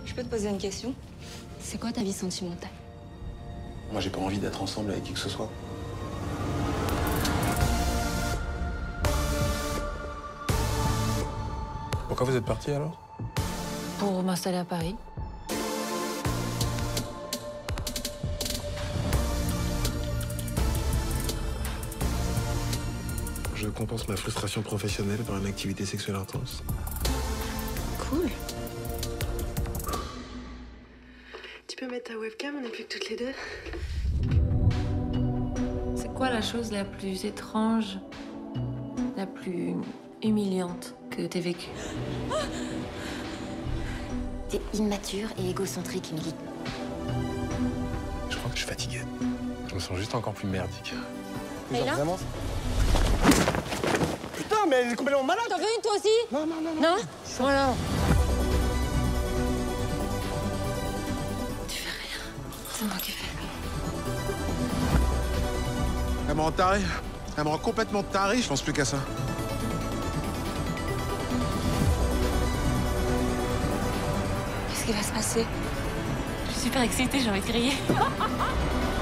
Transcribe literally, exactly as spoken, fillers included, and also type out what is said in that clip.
Je peux te poser une question? C'est quoi ta vie sentimentale? Moi, j'ai pas envie d'être ensemble avec qui que ce soit. Pourquoi vous êtes parti alors? Pour m'installer à Paris. Je compense ma frustration professionnelle par une activité sexuelle intense. Cool. Tu peux mettre ta webcam, on n'est plus que toutes les deux. C'est quoi la chose la plus étrange, la plus humiliante que t'aies vécue? T'es immature et égocentrique, Emily. Je crois que je suis fatigué. Je me sens juste encore plus merdique. Et là Vraiment? Putain, mais elle est complètement malade! T'en veux une toi aussi? Non, non, non, non. Non? Voilà. Tu fais rien. C'est moi qui fais. Elle me rend taré. Elle me rend complètement taré, je pense plus qu'à ça. Qu'est-ce qui va se passer? Je suis super excitée, j'ai envie de crier.